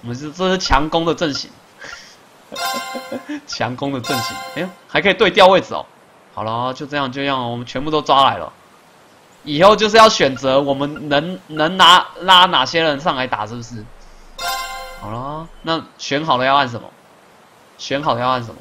我们这是强攻的阵型，强攻的阵型。哎呦，还可以对调位置哦。好了，就这样，我们全部都抓来了。以后就是要选择我们能拉哪些人上来打，是不是？好了，那选好了要按什么？选好了要按什么？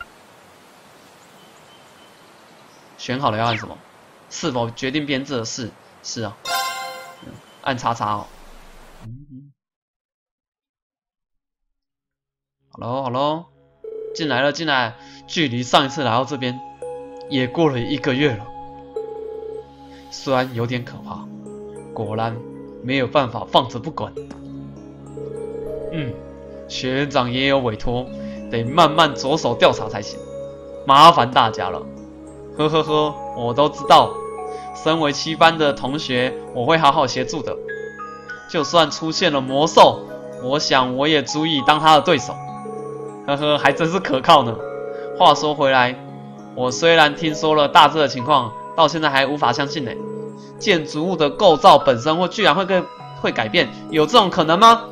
选好了要按什么？是否决定编制的是？是啊，按叉叉哦。好喽，进来了。距离上一次来到这边也过了1个月了。虽然有点可怕，果然没有办法放着不管。学院长也有委托，得慢慢着手调查才行，麻烦大家了。呵呵呵，我都知道，身为7班的同学，我会好好协助的。就算出现了魔兽，我想我也足以当他的对手。呵呵，还真是可靠呢。话说回来，我虽然听说了大致的情况，到现在还无法相信呢。建筑物的构造本身居然会改变，有这种可能吗？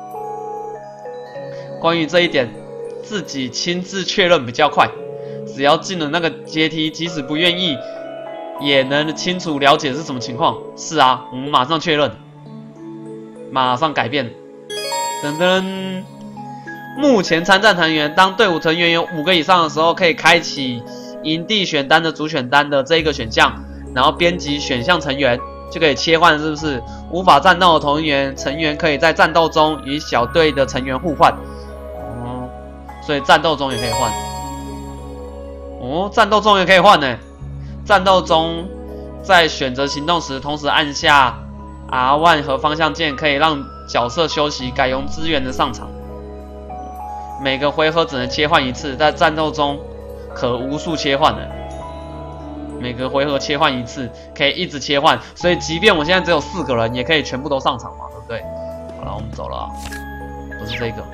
关于这一点，自己亲自确认比较快。只要进了那个阶梯，即使不愿意，也能清楚了解是什么情况。是啊，我们马上确认，马上改变。噔噔，目前参战成员，当队伍成员有5个以上的时候，可以开启营地选单的主选单的这一个选项，然后编辑选项成员就可以切换，是不是？无法战斗的成员可以在战斗中与小队的成员互换。所以战斗中也可以换。战斗中也可以换呢。战斗中在选择行动时，同时按下 R1 和方向键，可以让角色休息，改用支援的上场。每个回合只能切换1次，在战斗中可无数切换的。每个回合切换1次，可以一直切换，所以即便我现在只有4个人，也可以全部都上场嘛，对不对？好了，我们走了。不是这个。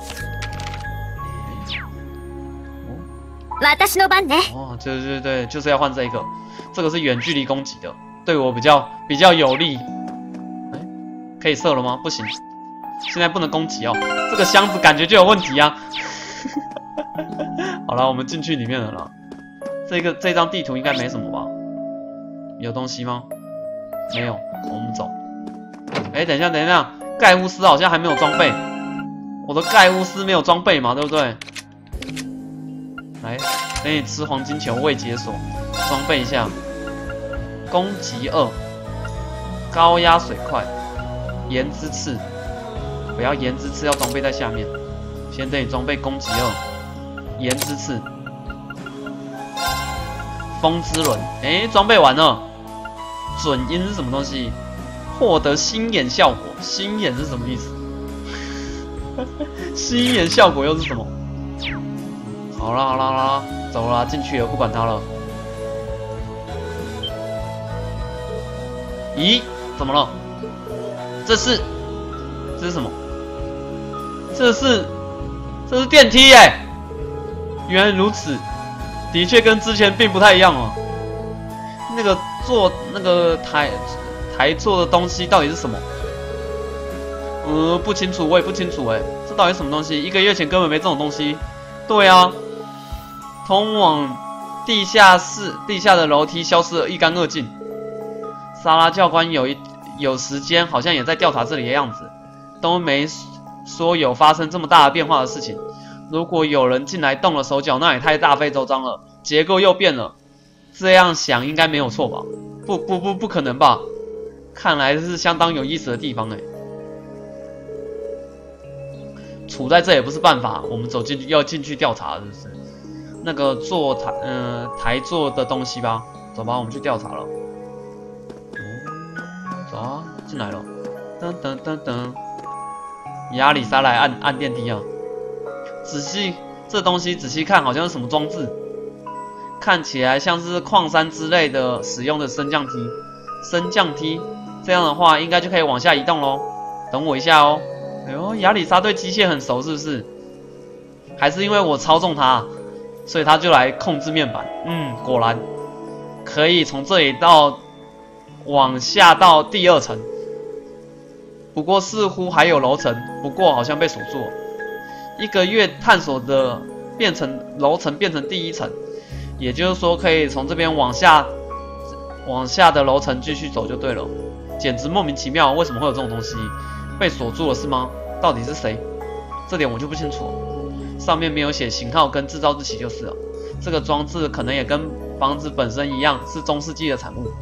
私の番ね。 对，就是要换这个。这个是远距离攻击的，对我比较有利。可以射了吗？不行，现在不能攻击哦。这个箱子感觉就有问题啊。好了，我们进去里面了啦。这张地图应该没什么吧？有东西吗？没有，我们走。等一下，盖乌斯好像还没有装备。我的盖乌斯没有装备嘛，对不对？来，等你吃黄金球未解锁，装备一下。攻击2，高压水块，炎之刺。不要炎之刺，要装备在下面。先等你装备攻击2，炎之刺。风之轮，装备完了。准音是什么东西？获得心眼效果。心眼是什么意思？心眼效果又是什么？好啦，走啦，进去了，不管它了。咦，怎么了？这是什么？这是电梯耶！原来如此，的确跟之前并不太一样哦。那个做那个台做的东西到底是什么？不清楚，我也不清楚哎，这到底是什么东西？1个月前根本没这种东西。对啊。通往地下的楼梯消失得一干二净。莎拉教官有时间好像也在调查这里的样子，都没说有发生这么大的变化的事情。如果有人进来动了手脚，那也太大费周章了，结构又变了。这样想应该没有错吧？不可能吧？看来是相当有意思的地方哎。处在这也不是办法，我们要进去调查，是不是？那个做台座的东西吧，走吧，我们去调查了。走啊，进来了。噔，亚里莎来按电梯啊。这东西仔细看好像是什么装置，看起来像是矿山之类的使用的升降梯。这样的话应该就可以往下移动咯。等我一下哦。哎呦，亚里莎对机械很熟是不是？还是因为我操纵它？所以他就来控制面板。果然可以从这里往下到第2层。 不过似乎还有楼层，不过好像被锁住了。1个月探索的楼层变成第1层，也就是说可以从这边往下的楼层继续走就对了。简直莫名其妙，为什么会有这种东西？被锁住了是吗？到底是谁？这点我就不清楚了。上面没有写型号跟制造日期就是了。这个装置可能也跟房子本身一样，是中世纪的产物。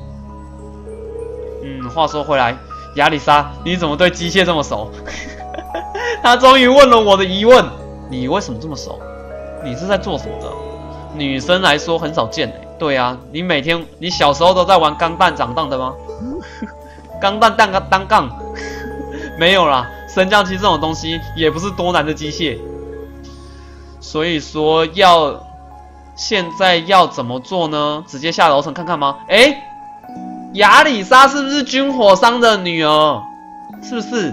话说回来，亚里莎，你怎么对机械这么熟？他终于问了我的疑问：你为什么这么熟？你是在做什么的？女生来说很少见欸。对啊，你小时候都在玩钢弹长大的吗？钢弹单杠没有啦，升降机这种东西也不是多难的机械。所以说现在要怎么做呢？直接下楼层看看吗？亚里莎是不是军火商的女儿？是不是？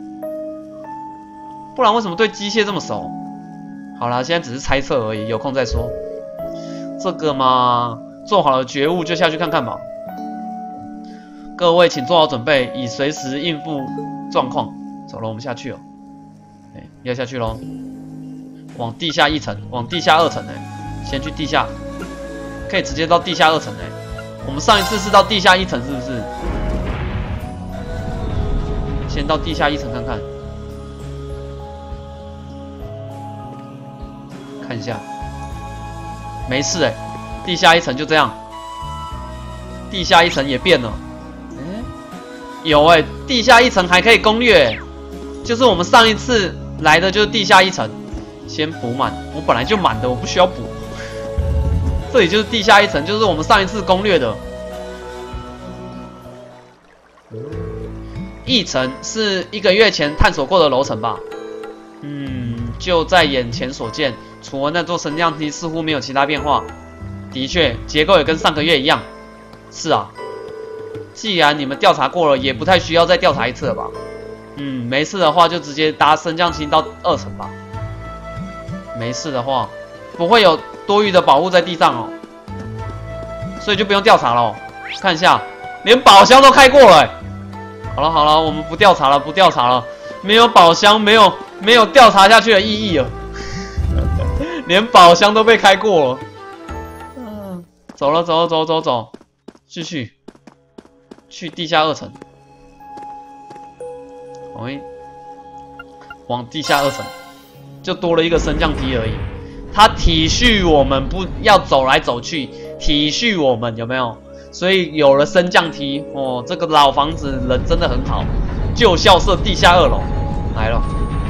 不然为什么对机械这么熟？好啦，现在只是猜测而已，有空再说。这个嘛，做好了觉悟就下去看看吧。各位请做好准备，以随时应付状况。走了，我们下去了。要下去咯。往地下1层，往地下2层先去地下，可以直接到地下2层我们上一次是到地下1层是不是？先到地下1层看看，看一下，没事地下1层就这样，地下1层也变了，有地下1层还可以攻略就是我们上一次来的就是地下1层，先补满，我本来就满的，我不需要补。这里就是地下1层，就是我们上一次攻略的。1层是1个月前探索过的楼层吧？就在眼前所见，除了那座升降梯，似乎没有其他变化。的确，结构也跟上个月一样。是啊，既然你们调查过了，也不太需要再调查一次了吧？没事的话就直接搭升降机到2层吧。没事的话，不会有多余的宝物在地上所以就不用调查了看一下，连宝箱都开过了好了，我们不调查了，没有宝箱，没有调查下去的意义了。连宝箱都被开过了。走，继续去地下2层。往地下2层，就多了一个升降梯而已。他体恤我们不要走来走去，体恤我们有没有？所以有了升降梯这个老房子人真的很好。旧校舍地下2楼来了。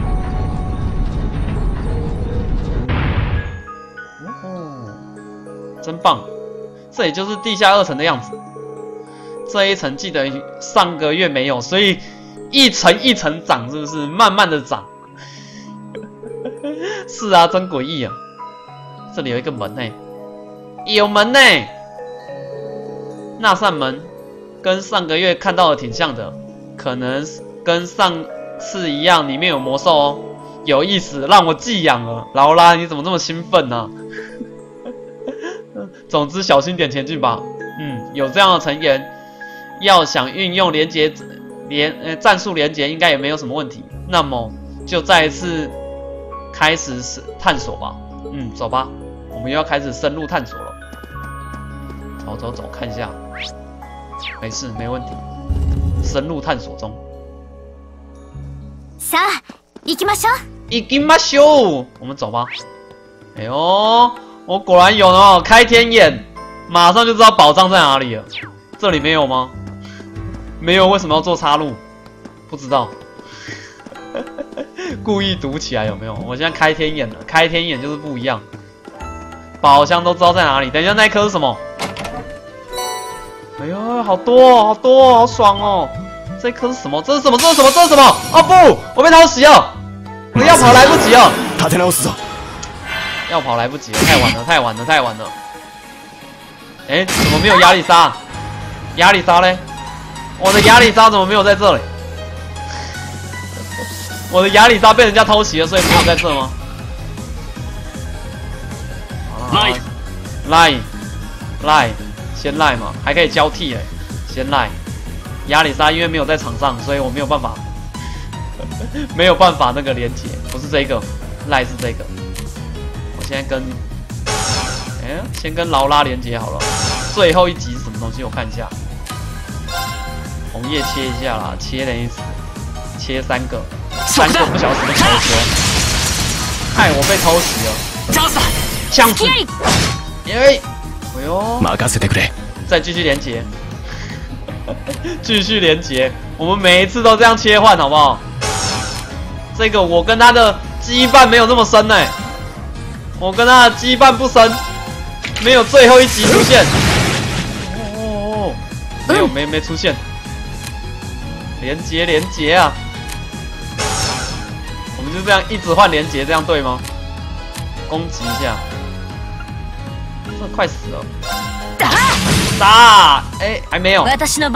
真棒！这也就是地下2层的样子。这一层记得上个月没有，所以1层1层涨，是不是？慢慢的涨。是啊，真诡异啊！这里有一个门有门那扇门跟上个月看到的挺像的，可能跟上次一样，里面有魔兽有意思，让我寄养了。劳拉，你怎么这么兴奋呢？总之，小心点前进吧。有这样的成言，要想运用战术连结，应该也没有什么问题。那么，就再一次开始探索吧。走吧，我们又要开始深入探索了。走，看一下，没事，没问题。深入探索中。 さあ、行きましょう。 行きましょう，我们走吧。我果然有呢，开天眼，马上就知道宝藏在哪里了。这里没有吗？没有，为什么要做岔路？不知道。故意堵起来有没有？我现在开天眼了，开天眼就是不一样。宝箱都知道在哪里。等一下，那一颗是什么？好多好爽哦！这一颗是什么？这是什么？哦不，我被偷袭了！我的要跑来不及了。要跑来不及了，太晚了。怎么没有亚里莎？亚里莎嘞？我的亚里莎怎么没有在这里？我的亚里莎被人家偷袭了，所以没有在这吗？赖，先赖嘛，还可以交替先赖。亚里莎因为没有在场上，所以我没有办法。 没有办法那个连接，不是这个，赖是这个。我现在跟，先跟劳拉连接好了。最后一集是什么东西？我看一下。红叶切一下啦，切等于死，切3个，3个不晓得什么球球。害我被偷袭了。枪死！耶！哎呦！再继续连接，继续连接。我们每一次都这样切换，好不好？这个我跟他的羁绊没有那么深呢，我跟他的羁绊不深，没有最后一集出现。哦，没出现。连接啊！我们就这样一直换连接，这样对吗？攻击一下，这快死了！杀！还没有。我们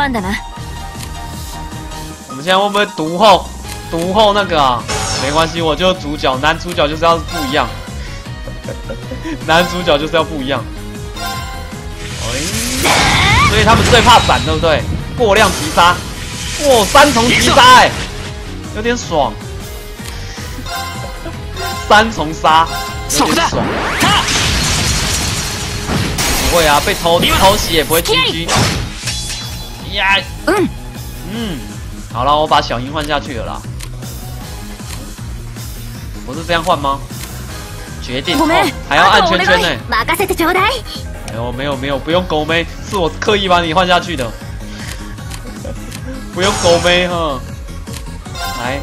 现在会不会读后那个啊？没关系，我就主角，男主角就是要不一样，男主角就是要不一样。所以他们最怕闪，对不对？过量击杀，哇，3重击杀，有点爽。3重杀，有点爽。不会啊，被偷袭也不会 GG。呀，好了，我把小樱换下去了啦。不是这样换吗？决定还要按圈圈呢。没有，不用狗妹，是我刻意把你换下去的。不用狗妹哈。来，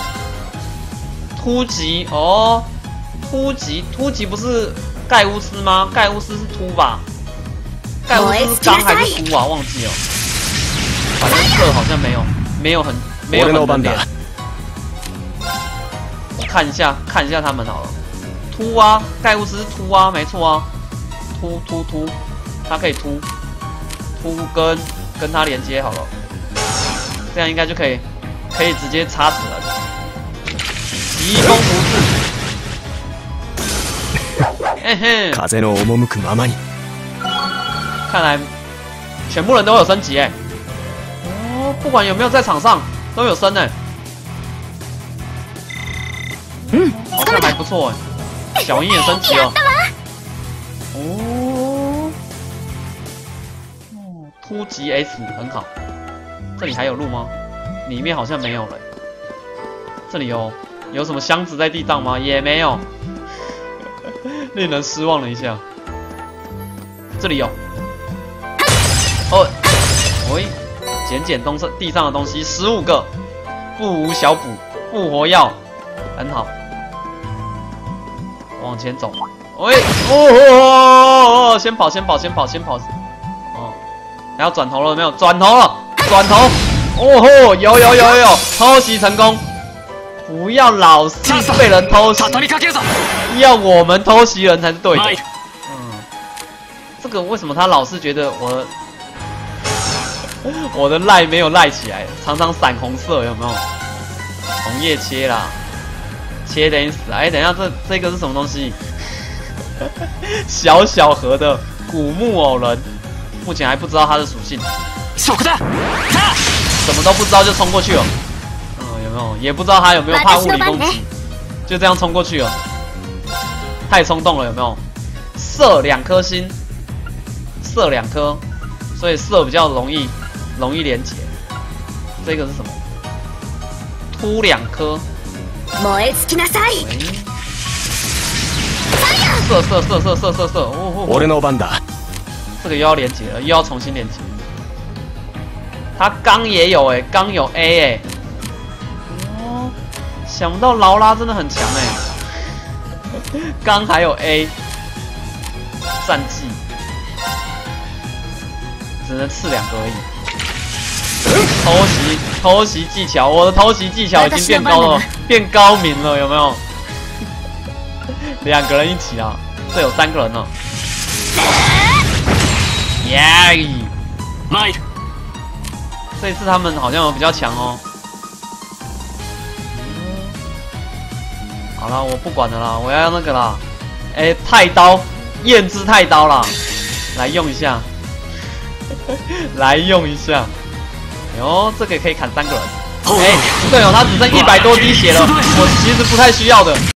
突击哦，突击不是盖乌斯吗？盖乌斯是突吧？盖乌斯是刚还是突啊？忘记了。反正色好像没有很能练。我看一下他们好了。突啊，盖乌斯是突啊，没错啊。突，他可以突跟他连接好了，这样应该就可以直接插死人。疾风不至。看来全部人都有升级哦，不管有没有在场上都有升好像还不错小樱也升级了。突击 S 很好。这里还有路吗？里面好像没有了。这里有什么箱子在地上吗？也没有，令人失望了一下。这里有。捡地上的东西15个，不无小补，复活药很好。往前走。先跑。还要转头了没有？转头！有，偷袭成功！不要老是被人偷袭，要我们偷袭人才是对的。这个为什么他老是觉得我的赖没有赖起来，常常闪红色，有没有？红叶切啦，切等于死。等一下，这个是什么东西？小盒的古木偶人。目前还不知道它的属性，什么都不知道就冲过去了。有没有？也不知道他有没有怕物理攻击，就这样冲过去了。太冲动了，有没有？射2颗星，射2颗，所以射比较容易连结。这个是什么？突2颗。射！我的番だ。这个又要连接了，又要重新连接。他刚也有刚有 A 想不到劳拉真的很强刚还有 A 战绩，只能刺2个而已。偷袭技巧，我的偷袭技巧已经变高了，变高明了，有没有？2个人一起啊，这有3个人呢。这次他们好像有比较强哦。好了，我不管了啦，我要那个啦。太刀，焰之太刀啦，来用一下，来用一下。哟，这个可以砍3个人。 哎，队友他只剩100多滴血了，我其实不太需要的。